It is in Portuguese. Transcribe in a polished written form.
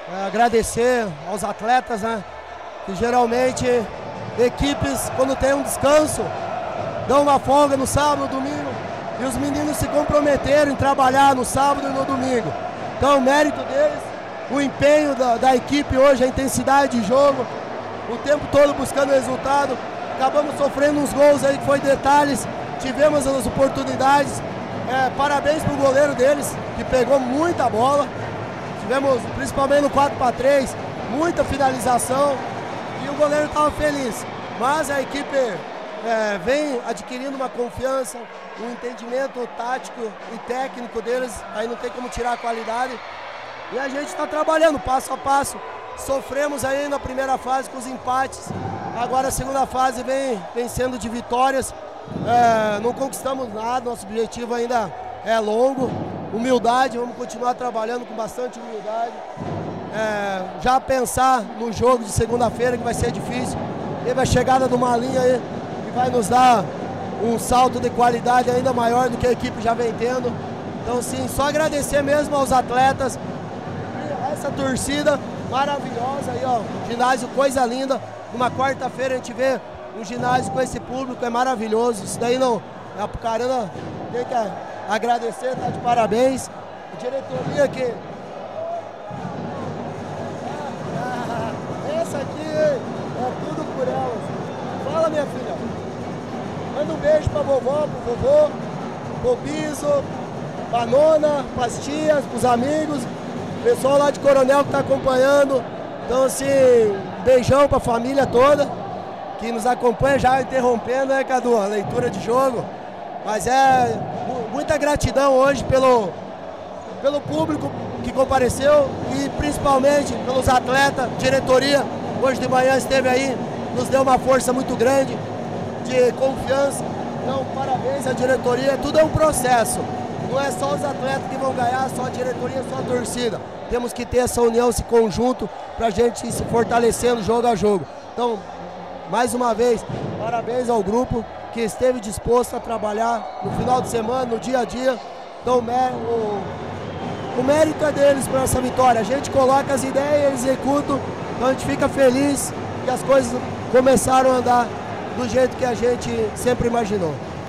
agradecer aos atletas, né? Que geralmente equipes, quando tem um descanso, dão uma folga no sábado, no domingo, e os meninos se comprometeram em trabalhar no sábado e no domingo. Então o mérito deles, o empenho da equipe hoje, a intensidade de jogo, o tempo todo buscando resultado. Acabamos sofrendo uns gols aí que foi detalhes, tivemos as oportunidades. Parabéns para o goleiro deles, que pegou muita bola. Tivemos, principalmente no 4-3, muita finalização e o goleiro estava feliz. Mas a equipe vem adquirindo uma confiança, um entendimento tático e técnico deles, aí não tem como tirar a qualidade. E a gente está trabalhando passo a passo. Sofremos aí na primeira fase com os empates, agora a segunda fase vem sendo de vitórias. Não conquistamos nada, nosso objetivo ainda é longo. Humildade, vamos continuar trabalhando com bastante humildade. Já pensar no jogo de segunda-feira, que vai ser difícil. Teve a chegada do Malinho aí, que vai nos dar um salto de qualidade ainda maior do que a equipe já vem tendo. Então sim, só agradecer mesmo aos atletas, e essa torcida maravilhosa aí, ó, ginásio coisa linda. Numa quarta-feira a gente vê um ginásio com esse público, é maravilhoso. Isso daí não, a Apucarana tem que agradecer, tá de parabéns. A diretoria aqui. Essa aqui é tudo por elas. Fala, minha filha. Manda um beijo pra vovó, pro vovô, pro Biso, pra nona, pras tias, pros amigos, pessoal lá de Coronel que tá acompanhando. Então assim, um beijão pra família toda que nos acompanha, já interrompendo, né, Cadu, a leitura de jogo. Mas muita gratidão hoje pelo público que compareceu e principalmente pelos atletas, diretoria. Hoje de manhã esteve aí, nos deu uma força muito grande de confiança. Então, parabéns à diretoria, tudo é um processo. Não é só os atletas que vão ganhar, só a diretoria, só a torcida. Temos que ter essa união, esse conjunto, para a gente ir se fortalecendo jogo a jogo. Então, mais uma vez, parabéns ao grupo que esteve disposto a trabalhar no final de semana, no dia a dia. Então, o mérito é deles para essa vitória. A gente coloca as ideias, eles executam, então a gente fica feliz que as coisas começaram a andar do jeito que a gente sempre imaginou.